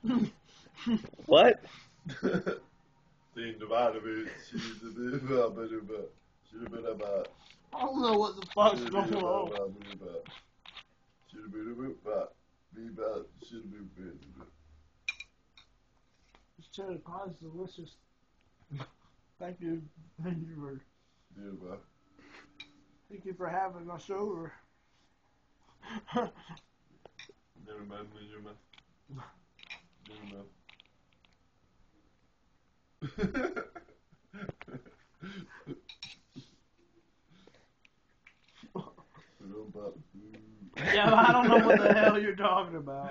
What? Think about it. She's a bit about it. Should have been about. I don't know what the fuck's going on. Should have been about. Be about. Should have been friends. This cheddar pie is delicious. Thank you for having us over. Never mind me, you're my. Yeah, I don't know what the hell you're talking about.